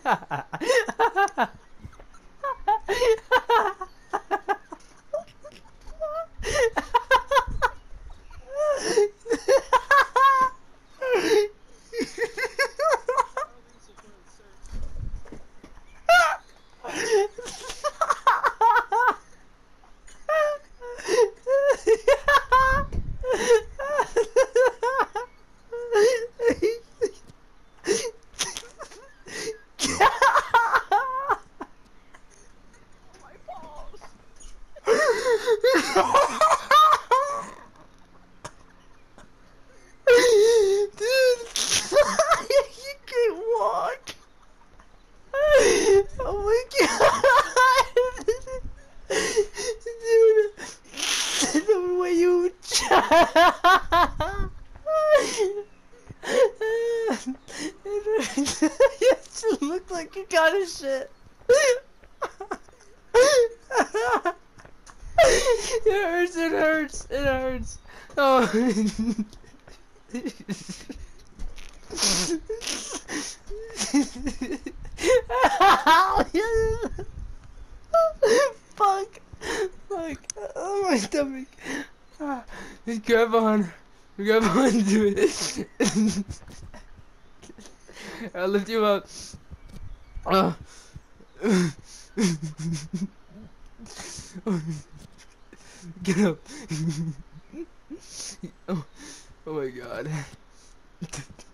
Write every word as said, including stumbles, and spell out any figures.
Oh my god! Dude, the way you it just looked like you got a shit. It hurts, it hurts, it hurts. Oh. Fuck. Fuck. Oh, my stomach. Ah, just grab on. Grab on to it. I'll lift you up. Oh. Get up. Oh, oh my god.